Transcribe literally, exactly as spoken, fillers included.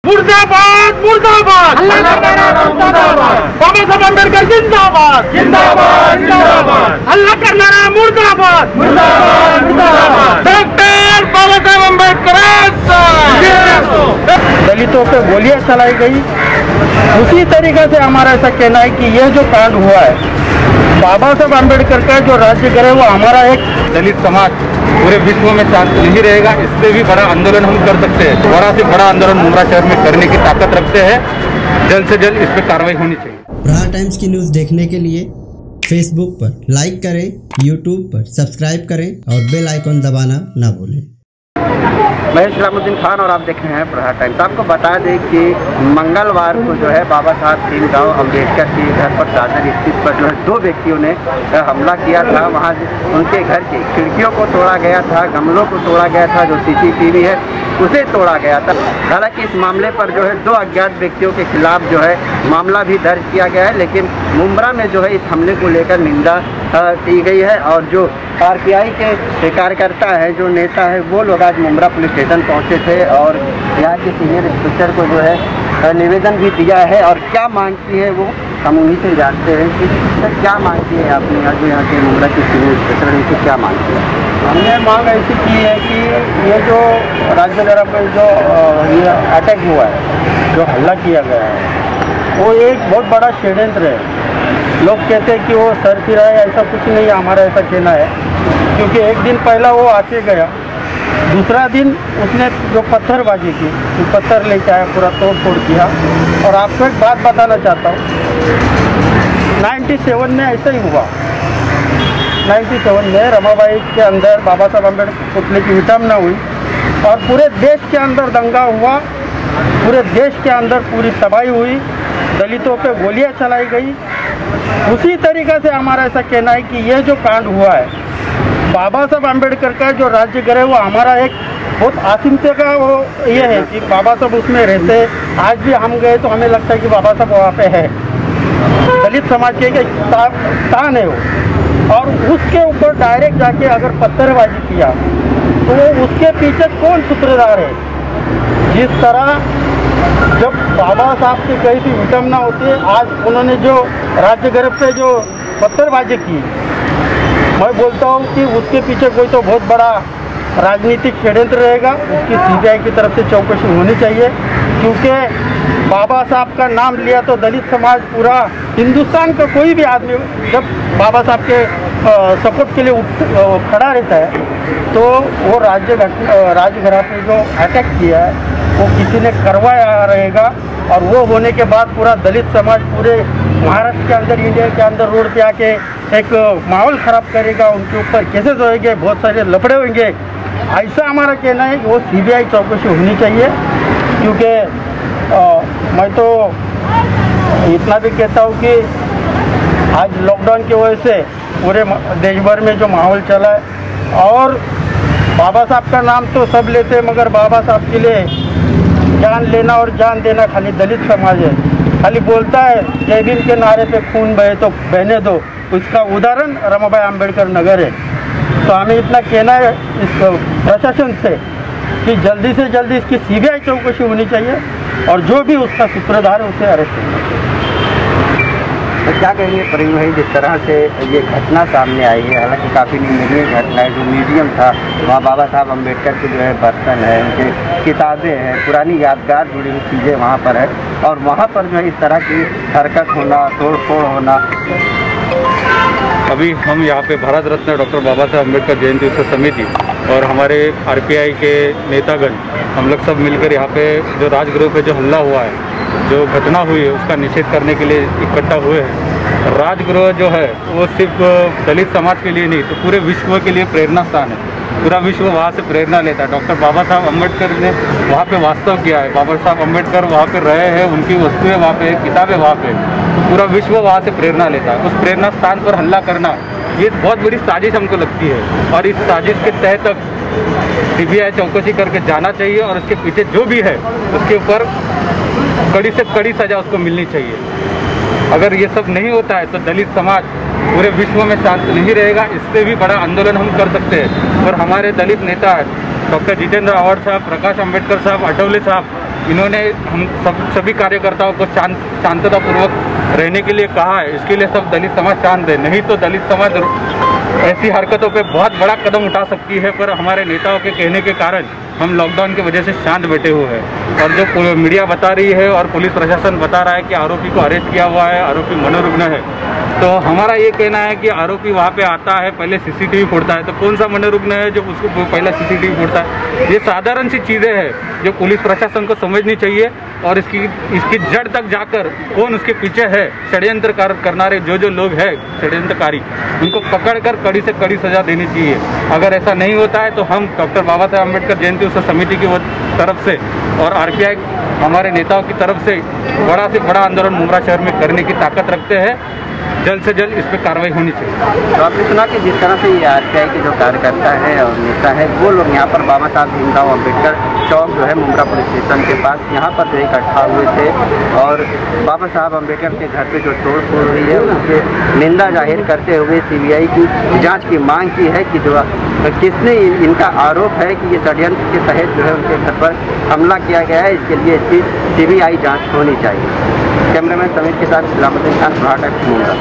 मुर्दाबाद मुर्दाबाद बाबा साहब अम्बेडकर जिंदाबाद जिंदाबाद जिंदाबाद अल्लाह करनारा मुर्दाबाद मुर्दाबाद मुर्दाबाद डॉक्टर बाबा साहब अम्बेडकर। दलितों पे गोलियां चलाई गई। उसी तरीके से हमारा ऐसा कहना है कि ये जो कांड हुआ है बाबा साहब अम्बेडकर का जो राज्य गृह वो हमारा एक दलित समाज पूरे विश्व में शांत नहीं रहेगा। इससे भी बड़ा आंदोलन हम कर सकते हैं। बड़ा से बड़ा आंदोलन मुंब्रा शहर में करने की ताकत रखते हैं। जल्द से जल्द इस पर कार्रवाई होनी चाहिए। प्रहार टाइम्स की न्यूज़ देखने के लिए फेसबुक पर लाइक करें, यूट्यूब पर सब्सक्राइब करें और बेल आइकन दबाना ना भूलें। मैं इस्लामुद्दीन खान और आप देख रहे हैं प्रहार टाइम्स। आपको बता दें कि मंगलवार को जो है बाबा साहब भीमराव अम्बेडकर के घर पर दादर स्थित पर जो है दो व्यक्तियों ने हमला किया था। वहां उनके घर की खिड़कियों को तोड़ा गया था, गमलों को तोड़ा गया था, जो सीसीटीवी है उसे तोड़ा गया था। हालांकि इस मामले पर जो है दो अज्ञात व्यक्तियों के खिलाफ जो है मामला भी दर्ज किया गया है, लेकिन मुंब्रा में जो है इस हमले को लेकर निंदा की गई है। और जो आरपीआई के कार्यकर्ता है, जो नेता है, वो लोग आज मुंब्रा पुलिस स्टेशन पहुंचे थे और यहाँ के सीनियर इंस्पेक्टर को जो है निवेदन भी दिया है। और क्या मांगती है वो हम उन्हीं से जानते हैं कि सर क्या मांगती है आपने यहाँ जो यहाँ के मुंब्रा के सीनियर इंस्पेक्टर उनसे क्या मांगती है? हमने मांग ऐसी की है कि ये जो राज्य गृह पर जो ये अटैक हुआ है, जो हमला किया गया है, वो एक बहुत बड़ा षड्यंत्र है। लोग कहते हैं कि वो सर फिरा है, ऐसा कुछ नहीं है, हमारा ऐसा कहना है। क्योंकि एक दिन पहला वो आके गया, दूसरा दिन उसने जो पत्थरबाजी की, जो पत्थर लेके आया, पूरा तोड़ फोड़ किया। और आपको एक बात बताना चाहता हूँ, नाइन्टी सेवन में ऐसा ही हुआ। नाइन्टी सेवन में रमाबाई के अंदर बाबा साहब अम्बेडकर पुतले की विटंबना हुई और पूरे देश के अंदर दंगा हुआ, पूरे देश के अंदर पूरी तबाही हुई, दलितों पे गोलियां चलाई गई। उसी तरीके से हमारा ऐसा कहना है कि ये जो कांड हुआ है बाबा साहब अम्बेडकर का जो राज्य गृह वो हमारा एक बहुत आसिमते का वो ये है कि बाबा साहब उसमें रहते। आज भी हम गए तो हमें लगता है कि बाबा साहब वहाँ पे है। दलित समाज के एक स्थान है वो, और उसके ऊपर डायरेक्ट जाके अगर पत्थरबाजी किया तो उसके पीछे कौन सूत्रधार है? जिस तरह जब बाबा साहब की कहीं भी विटंबना होती है, आज उन्होंने जो राज्य गृह पे जो पत्थरबाजी की, मैं बोलता हूँ कि उसके पीछे कोई तो बहुत बड़ा राजनीतिक षड्यंत्र रहेगा। उसकी सीबीआई की तरफ से चौकसी होनी चाहिए। क्योंकि बाबा साहब का नाम लिया तो दलित समाज पूरा हिंदुस्तान का कोई भी आदमी जब बाबा साहब के सपोर्ट के लिए उठ खड़ा रहता है, तो वो राज्य राजघराट में जो अटैक किया है वो किसी ने करवाया रहेगा। और वो होने के बाद पूरा दलित समाज पूरे महाराष्ट्र के अंदर, इंडिया के अंदर रोड पे आके एक माहौल ख़राब करेगा, उनके ऊपर केसेस होंगे, बहुत सारे लफड़े होंगे। ऐसा हमारा कहना है कि वो सीबीआई चौकसी होनी चाहिए। क्योंकि मैं तो इतना भी कहता हूँ कि आज लॉकडाउन की वजह से पूरे देश भर में जो माहौल चला है, और बाबा साहब का नाम तो सब लेते हैं, मगर बाबा साहब के लिए जान लेना और जान देना खाली दलित समाज है। खाली बोलता है जय भीम के नारे पे खून बहे तो बहने दो, उसका उदाहरण रमाबाई अम्बेडकर नगर है। तो हमें इतना कहना है इस प्रशासन से कि जल्दी से जल्दी इसकी सीबीआई चौकसी होनी चाहिए और जो भी उसका सूत्रधार है उसे अरेस्ट करना चाहिए। तो क्या कहेंगे प्रवीण भाई, जिस तरह से ये घटना सामने आई है, हालांकि काफ़ी निंदनीय घटना है। जो म्यूजियम था वहाँ बाबा साहब अम्बेडकर के जो है बर्तन है, उनके किताबें हैं, पुरानी यादगार जुड़ी हुई चीज़ें वहाँ पर है, और वहाँ पर जो है इस तरह की हरकत होना, तोड़ फोड़ होना। अभी हम यहाँ पे भारत रत्न डॉक्टर बाबा साहब अम्बेडकर जयंती उत्सव समिति और हमारे आरपीआई के नेतागण, हम लोग सब मिलकर यहाँ पे जो राजगृह पे जो हमला हुआ है, जो घटना हुई है, उसका निषेध करने के लिए इकट्ठा हुए हैं। राजगृह जो है वो सिर्फ दलित समाज के लिए नहीं, तो पूरे विश्व के लिए प्रेरणा स्थान है। पूरा विश्व वहाँ से प्रेरणा लेता है। डॉक्टर बाबा साहब अम्बेडकर ने वहाँ पे वास्तव किया है। बाबा साहब अम्बेडकर वहाँ पे रहे हैं, उनकी वस्तुएं वहाँ पे, किताबें वहाँ पे, तो पूरा विश्व वहाँ से प्रेरणा लेता है। उस प्रेरणा स्थान पर हमला करना ये बहुत बड़ी साजिश हमको लगती है, और इस साजिश के तहत सीबीआई चौकसी करके जाना चाहिए, और उसके पीछे जो भी है उसके ऊपर कड़ी से कड़ी सजा उसको मिलनी चाहिए। अगर ये सब नहीं होता है तो दलित समाज पूरे विश्व में शांत नहीं रहेगा। इससे भी बड़ा आंदोलन हम कर सकते हैं। और हमारे दलित नेता डॉक्टर जितेंद्र आव्हाड साहब, प्रकाश आंबेडकर साहब, अठवले साहब, इन्होंने हम सब सभी कार्यकर्ताओं को शांत शांततापूर्वक रहने के लिए कहा है। इसके लिए सब दलित समाज शांत है, नहीं तो दलित समाज ऐसी हरकतों पे बहुत बड़ा कदम उठा सकती है। पर हमारे नेताओं के कहने के कारण हम लॉकडाउन की वजह से शांत बैठे हुए हैं। और जो मीडिया बता रही है और पुलिस प्रशासन बता रहा है कि आरोपी को अरेस्ट किया हुआ है, आरोपी मनोरुग्ण है, तो हमारा ये कहना है कि आरोपी वहाँ पे आता है, पहले सीसीटीवी फोड़ता है, तो कौन सा मनोरुग्ण है जो उसको पहला सीसीटीवी फोड़ता है? ये साधारण सी चीज़ें हैं जो पुलिस प्रशासन को समझनी चाहिए। और इसकी इसकी जड़ तक जाकर कौन उसके पीछे है, षड्यंत्र करनारे जो जो लोग हैं षड्यंत्रकारी, उनको पकड़कर कड़ी से कड़ी सजा देनी चाहिए। अगर ऐसा नहीं होता है तो हम डॉक्टर बाबा साहेब अम्बेडकर जयंती उत्सव समिति की तरफ से और आरपीआई हमारे नेताओं की तरफ से बड़ा से बड़ा आंदोलन मुमरा शहर में करने की ताकत रखते हैं। जल्द से जल्द इस पर कार्रवाई होनी चाहिए। तो आपने सुना कि जिस तरह से ये आरपीआई के जो कार्यकर्ता है और नेता है वो लोग यहाँ पर बाबा साहब भीमराव अम्बेडकर चौक जो है मुमरा पुलिस स्टेशन के पास यहाँ पर जो इकट्ठा हुए थे और बाबा साहब अम्बेडकर के घर पे जो तोड़ फोड़ हुई है उससे निंदा जाहिर करते हुए सीबीआई की जांच की मांग की है कि जो किसने इनका आरोप है कि ये षड्यंत्र के तहत जो है उनके घर पर हमला किया गया है, इसके लिए इसकी सीबीआई जाँच होनी चाहिए। कैमरामैन समीर के साथ सलामुद्दीन खान, प्रहार टाइम्स, मुमरा।